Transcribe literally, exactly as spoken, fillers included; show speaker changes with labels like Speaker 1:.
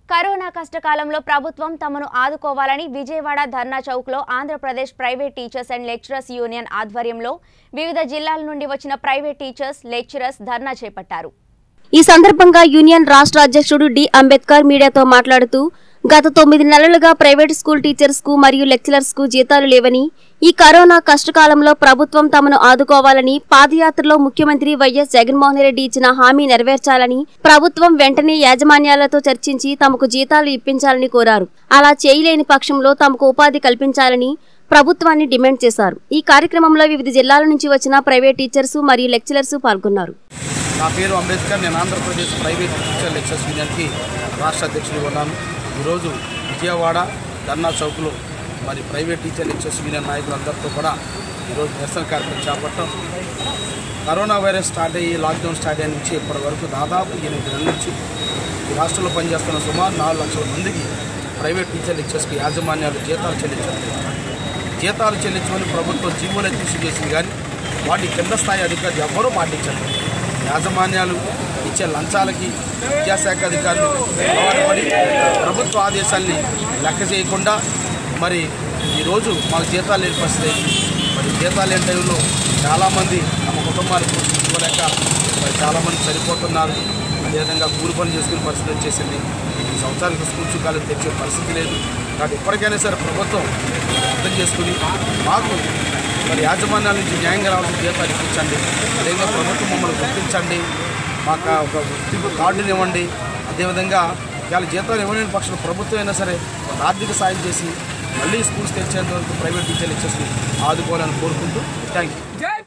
Speaker 1: Corona కష్టకాలంలో ప్రభుత్వం తమను ఆదుకోవాలని విజయవాడ ధర్నా చౌక్లో Andhra Pradesh private teachers and lecturers union ఆధ్వర్యంలో వివిధ జిల్లాల నుండి వచ్చిన ప్రైవేట్ టీచర్స్ లెక్చరర్స్ ధర్నా చేపట్టారు।
Speaker 2: ఈ సందర్భంగా యూనియన్ రాష్ట్ర అధ్యక్షుడు డి అంబేద్కర్ మీడియాతో మాట్లాడుతూ గత తొమ్మిది నెలలుగా ప్రైవేట్ స్కూల్ టీచర్స్ కు మరియు లెక్చరర్స్ కు జీతాలు లేవని ఈ కరోనా కష్టకాలంలో ప్రభుత్వం తమను ఆదుకోవాలని పాదయాత్రలో ముఖ్యమంత్రి వైఎస్ జగన్మోహన్ రెడ్డి ఇచ్చిన హామీ నెరవేర్చాలని ప్రభుత్వం వెంటనే యాజమాన్యాలతో చర్చించి తమకు జీతాలు ఇప్పించాలని కోరారు। అలా చేయలేని పక్షంలో తమకు ఉపాధి కల్పించాలని ప్రభుత్వాన్ని డిమాండ్ చేశారు। ఈ కార్యక్రమంలో వివిధ జిల్లాల నుంచి వచ్చిన ప్రైవేట్ టీచర్స్ మరియు లెక్చరర్స్ పాల్గొన్నారు।
Speaker 3: నా పేరు అంబేద్కర్, నేను Andhra Pradesh private teacher lecturers యూనియన్కి రాష్ట్ర అధ్యక్షుడిగా ఉన్నాను। ఈరోజు విజయవాడ ధర్నా చౌక్లో మరి ప్రైవేట్ టీచర్ లెక్చరర్స్ యూనియన్ నాయకులందరితో కూడా ఈరోజు నిరసన కార్యక్రమం చేపట్టాం। కరోనా వైరస్ స్టార్ట్ అయ్యి లాక్డౌన్ స్టార్ట్ అయిన నుంచి ఇప్పటి వరకు దాదాపు ఎనిమిది నెలల నుంచి ఈ రాష్ట్రంలో పనిచేస్తున్న సుమారు నాలుగు లక్షల మందికి ప్రైవేట్ టీచర్ లెక్చరర్స్కి యాజమాన్యాలు జీతాలు చెల్లించారు। జీతాలు చెల్లించమని ప్రభుత్వం జీవోలు ఇష్యూ చేసింది, కానీ వాటి కింద స్థాయి అధికారులు ఎవ్వరూ పాటించారు। యాజమాన్యాలు ఇచ్చే లంచాలకి విద్యాశాఖ అధికారులు అలవాటుపడి ప్రభుత్వ ఆదేశాల్ని లెక్క చేయకుండా మరి ఈరోజు మాకు జీతాలు లేని పరిస్థితి అయింది। మరి జీతాలు లేని టైంలో చాలామంది తమ కుటుంబాలకు ఇవ్వలేక మరి చాలామంది చనిపోతున్నారు। అదేవిధంగా కూలి పనులు చేసుకునే పరిస్థితి వచ్చేసింది। ఈ సంవత్సరానికి స్కూల్స్ కాలేజ్ తెచ్చే పరిస్థితి లేదు। కాబట్టి ఎప్పటికైనా సరే ప్రభుత్వం అర్థం చేసుకుని మాకు మరి యాజమాన్యాల నుంచి న్యాయంగా రావాల్సిన జీతాలు ఇప్పించండి, అదేవిధంగా ప్రభుత్వం మమ్మల్ని గుర్తించండి, మాకు ఒక గుర్తింపు కార్డుని ఇవ్వండి। అదేవిధంగా ఇవాళ జీతాలు ఇవ్వలేని పక్షంలో ప్రభుత్వం అయినా సరే ఒక ఆర్థిక సాయం చేసి మళ్ళీ స్కూల్స్ తెచ్చేంత వరకు ప్రైవేట్ టీచర్ లెక్చర్స్ని ఆదుకోవాలని కోరుకుంటూ థ్యాంక్ యూ।